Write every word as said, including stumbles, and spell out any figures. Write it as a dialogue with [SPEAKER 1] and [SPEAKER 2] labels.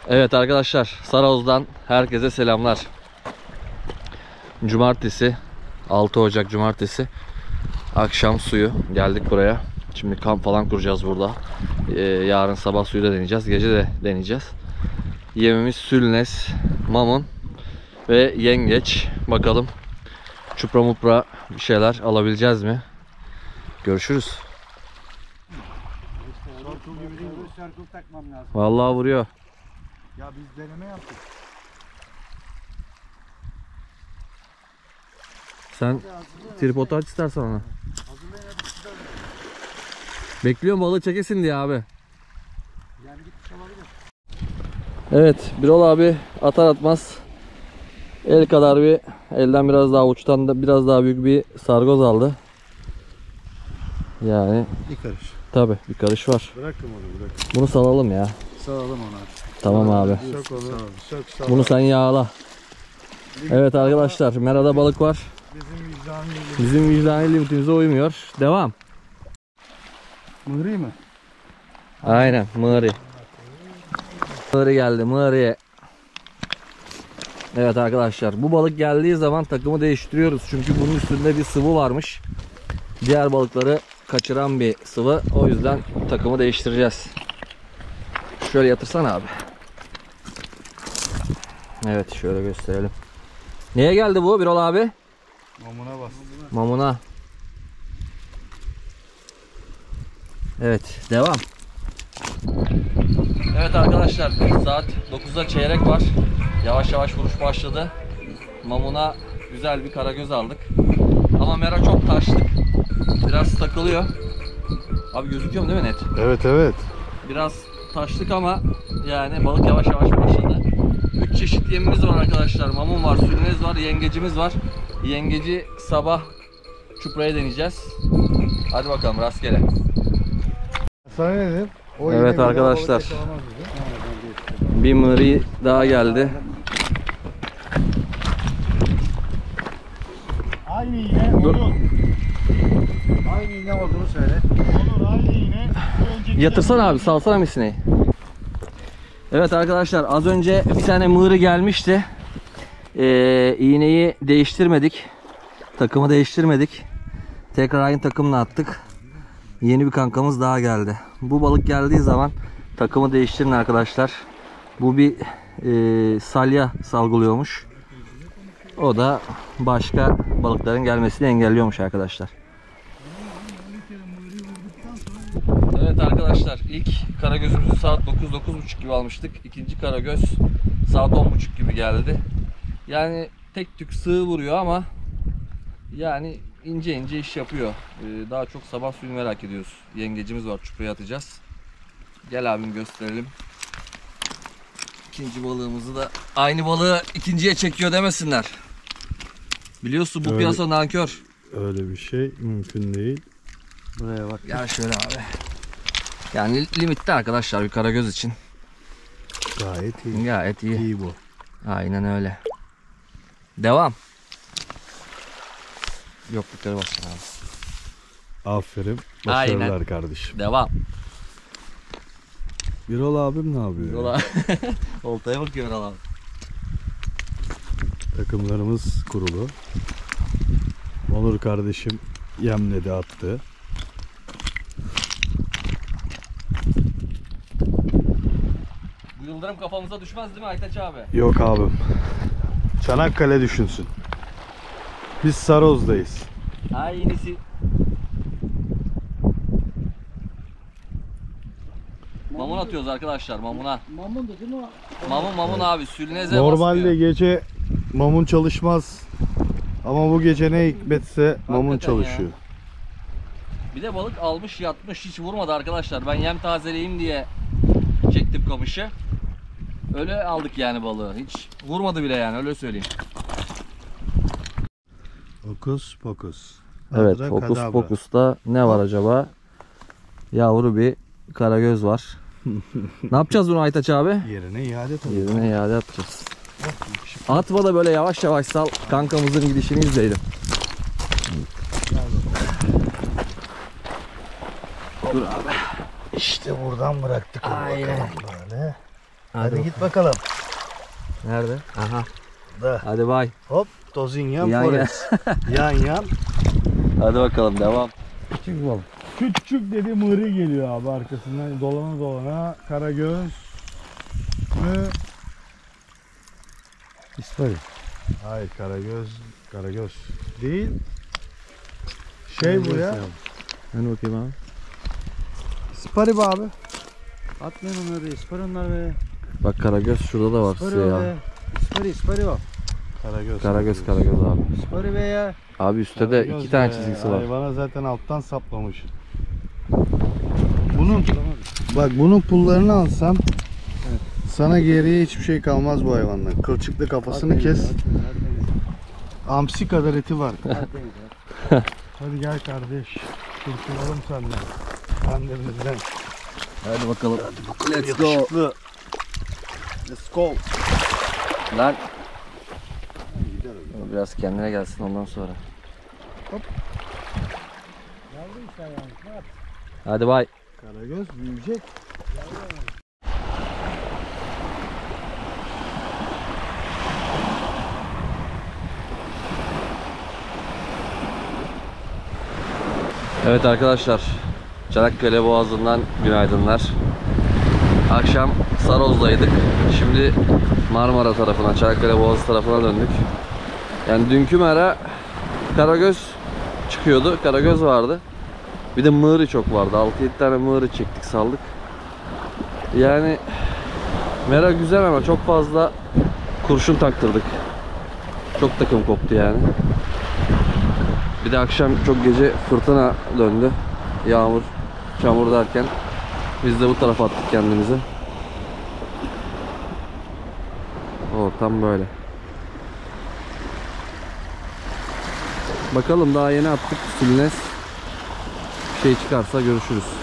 [SPEAKER 1] Evet arkadaşlar, Sarayoz'dan herkese selamlar. Cumartesi, altı Ocak Cumartesi akşam suyu geldik buraya. Şimdi kamp falan kuracağız burada. Ee, yarın sabah suyu da deneyeceğiz, gece de deneyeceğiz. Yemimiz sülnes, mamun ve yengeç. Bakalım çupra mupra bir şeyler alabileceğiz mi? Görüşürüz. Vallahi vuruyor.
[SPEAKER 2] Ya biz deneme yaptık.
[SPEAKER 1] Sen tripodu aç istersen ona. Bekliyorum balığı çekesin diye abi. Evet, Birol abi atar atmaz el kadar bir, elden biraz daha uçtan da biraz daha büyük bir sargoz aldı. Yani
[SPEAKER 2] Bir karış.
[SPEAKER 1] tabi bir karış var.
[SPEAKER 2] Bırakın onu bırakın.
[SPEAKER 1] Bunu salalım ya.
[SPEAKER 2] Sağalım onu.
[SPEAKER 1] Tamam abi.
[SPEAKER 2] Sök onu. Sök sağ.
[SPEAKER 1] Bunu sen yağla. Evet arkadaşlar, merada balık var.
[SPEAKER 2] Bizim vicdanı
[SPEAKER 1] Bizim vicdani limitimize uymuyor. Devam.
[SPEAKER 2] Mıhri mi?
[SPEAKER 1] Aynen, mığri. Mığri geldi, mığri. Evet arkadaşlar, bu balık geldiği zaman takımı değiştiriyoruz. Çünkü bunun üstünde bir sıvı varmış. Diğer balıkları kaçıran bir sıvı. O yüzden takımı değiştireceğiz. Şöyle yatırsana abi. Evet, şöyle gösterelim. Neye geldi bu Birol abi?
[SPEAKER 2] Mamuna bas.
[SPEAKER 1] Mamuna. Evet, devam. Evet arkadaşlar, saat dokuzda çeyrek var. Yavaş yavaş vuruş başladı. Mamuna güzel bir karagöz aldık. Ama mera çok taşlık. Biraz takılıyor. Abi gözüküyor mu değil mi net?
[SPEAKER 2] Evet evet.
[SPEAKER 1] Biraz taşlık ama yani balık yavaş yavaş başladı. üç çeşit yemimiz var arkadaşlar. Mamun var, sülnez var, yengecimiz var. Yengeci sabah çupraya deneyeceğiz. Hadi bakalım rastgele.
[SPEAKER 2] Sana ne dedim? O
[SPEAKER 1] Evet arkadaşlar, bir mığri daha geldi.
[SPEAKER 2] Aynı iğne
[SPEAKER 1] Dur.
[SPEAKER 2] olur. Aynı iğne olduğunu söyle. Olur aynı iğne.
[SPEAKER 1] Yatırsana abi, salsana misineyi. Evet arkadaşlar, az önce bir tane mığrı gelmişti. Ee, iğneyi değiştirmedik. Takımı değiştirmedik. Tekrar aynı takımla attık. Yeni bir kankamız daha geldi. Bu balık geldiği zaman takımı değiştirin arkadaşlar. Bu bir e, salya salgılıyormuş. O da başka balıkların gelmesini engelliyormuş arkadaşlar. Evet arkadaşlar, ilk karagözümüzü saat dokuz dokuz buçuk gibi almıştık. İkinci karagöz saat on buçuk gibi geldi. Yani tek tük sığ vuruyor ama yani ince ince iş yapıyor. Ee, daha çok sabah suyunu merak ediyoruz. Yengecimiz var, çupraya atacağız. Gel abim gösterelim. İkinci balığımızı da aynı balığı ikinciye çekiyor demesinler. Biliyorsun bu
[SPEAKER 2] Öyle.
[SPEAKER 1] piyasa nankör.
[SPEAKER 2] Öyle bir şey mümkün değil.
[SPEAKER 1] Buraya bak. Gel şöyle abi. Yani limitte arkadaşlar bir karagöz için.
[SPEAKER 2] Gayet iyi.
[SPEAKER 1] Gayet iyi.
[SPEAKER 2] İyi bu.
[SPEAKER 1] Aynen öyle. Devam. Yok yukarı basın abi.
[SPEAKER 2] Aferin. Başarılar
[SPEAKER 1] Aynen.
[SPEAKER 2] kardeşim.
[SPEAKER 1] Devam.
[SPEAKER 2] Birol abim ne yapıyor?
[SPEAKER 1] Yola. Oltaya bakıyor abi.
[SPEAKER 2] Takımlarımız kurulu. Onur kardeşim yemledi attı.
[SPEAKER 1] Bu yıldırım kafamıza düşmez değil mi Aytaç abi?
[SPEAKER 2] Yok abim. Çanakkale düşünsün. Biz Saroz'dayız.
[SPEAKER 1] Aynısı. Mamun atıyoruz arkadaşlar, mamuna.
[SPEAKER 3] Mamun da değil mi?
[SPEAKER 1] Mamun mamun abi, sülneze
[SPEAKER 2] Normalde
[SPEAKER 1] basmıyor.
[SPEAKER 2] gece mamun çalışmaz. Ama bu gece ne hikmetse mamun
[SPEAKER 1] Hakikaten
[SPEAKER 2] çalışıyor.
[SPEAKER 1] ya. Bir de balık almış yatmış, hiç vurmadı arkadaşlar. Ben yem tazeleyeyim diye çektim kamışı. Öyle aldık yani balığı. Hiç vurmadı bile yani, öyle söyleyeyim.
[SPEAKER 2] Fokus pokus.
[SPEAKER 1] Evet,
[SPEAKER 2] Adra
[SPEAKER 1] fokus
[SPEAKER 2] kadabra.
[SPEAKER 1] pokusta ne var acaba? Yavru bir karagöz var. Ne yapacağız bunu Aytaç abi?
[SPEAKER 2] Yerine iade tabii.
[SPEAKER 1] Yerine iade atacağız. Atma da böyle yavaş yavaş sal, kankamızın gidişini izleyelim. Dur abi.
[SPEAKER 2] İşte buradan bıraktık onu
[SPEAKER 1] Aynen.
[SPEAKER 2] bakalım böyle. Hadi, git bakalım.
[SPEAKER 1] Nerede? Aha.
[SPEAKER 2] Da.
[SPEAKER 1] Hadi bay.
[SPEAKER 2] Hop. Tozinyan
[SPEAKER 1] Yan
[SPEAKER 2] Forest. Yan yan.
[SPEAKER 1] Hadi bakalım devam.
[SPEAKER 2] Küçük balık. Küçük dedi mırı geliyor abi arkasından dolana dolana. Karagöz mü? İspari. Hayır karagöz. Karagöz değil. Şey bu ya.
[SPEAKER 1] Hani bakayım abi.
[SPEAKER 2] İspari be abi.
[SPEAKER 3] Atmayın onları, ispari onlar be.
[SPEAKER 1] Bak karagöz şurada da var
[SPEAKER 3] İspari
[SPEAKER 1] siyah.
[SPEAKER 3] o be. İspari, ispari o.
[SPEAKER 2] Karagöz.
[SPEAKER 1] Karagöz karagöz abi.
[SPEAKER 3] İspari be ya.
[SPEAKER 1] Abi üstte de
[SPEAKER 2] Karagöz
[SPEAKER 1] iki tane
[SPEAKER 2] be.
[SPEAKER 1] çizgisi var.
[SPEAKER 2] Hayvana zaten alttan saplamış. Bunun bak bunun pullarını alsam sana geriye hiçbir şey kalmaz bu hayvandan. Kılçıklı kafasını kes. Amsi kadar eti var. Hadi gel kardeş. Kurtulalım senden. Kendimizden.
[SPEAKER 1] Hadi bakalım.
[SPEAKER 2] Let's go. Yakışıklı. Let's go.
[SPEAKER 1] Lan. Biraz kendine gelsin ondan sonra. Hadi bay.
[SPEAKER 2] Karagöz büyüyecek.
[SPEAKER 1] Evet arkadaşlar, Çanakkale Boğazı'ndan günaydınlar. Akşam Saroz'daydık. Şimdi Marmara tarafına, Çanakkale Boğazı tarafına döndük. Yani dünkü mera karagöz çıkıyordu, karagöz vardı. Bir de mığırı çok vardı. altı yedi tane mığırı çektik, saldık. Yani mera güzel ama çok fazla kurşun taktırdık. Çok takım koptu yani. Bir de akşam çok gece fırtına döndü. Yağmur, çamur derken biz de bu tarafa attık kendimizi. Ortam böyle. Bakalım daha yeni attık Sülnes. Bir şey çıkarsa görüşürüz.